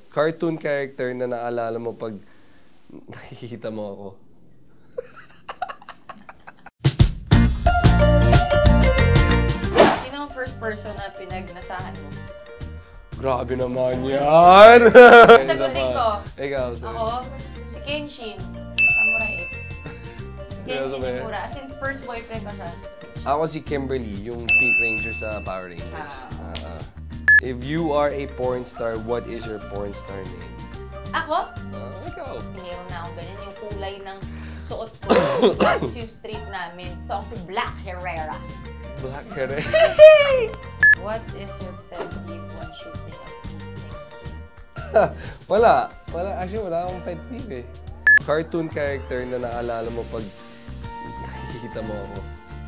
Cartoon character na naalala mo pag nakikita mo ako. Sino ang first person na pinagnasahan mo? Grabe naman yan! Sagutin ko. Ikaw, sir. Ako, si Kenshin. Samurai X. Si Kenshin Imura. As in, first boyfriend ko siya. Ako si Kimberly, yung Pink Ranger sa Power Rangers. If you are a porn star, what is your porn star name? Ako? Ikaw. Meron na akong ganyan. Yung kulay ng suot ko. Tapos yung street namin. So ako si Black Herrera. Black Herrera? What is your pet peeve when shooting at instincts? Wala. Actually, wala akong pet peeve eh. Cartoon character na naalala mo pag nakikita mo ako.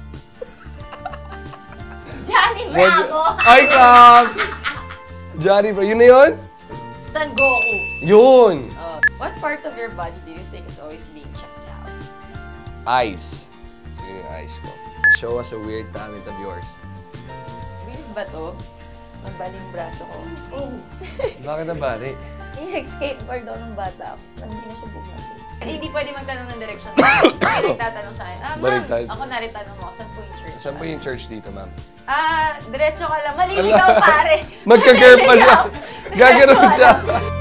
Johnny Bravo! Ay, Kap! Johnny Bravo. Yun na yun? Son Goku. Yun! What part of your body do you think is always being checked out? Eyes. Sige yung eyes ko. Show us a weird talent of yours. Weird ba to? Nabaling braso ko. Oh! Bakit nabali? Nag-skateboard daw ng bata ako. So, hindi na siya bumalik. Hindi pwede magtanong ng direction sa akin. Hindi nagtatanong sa akin. Ma'am, ako naritanong mo. Saan po yung church? Saan po yung church dito, ma'am? Diretso ka lang. Maliligaw, pare. Magka-girl pa siya. Gaganon siya.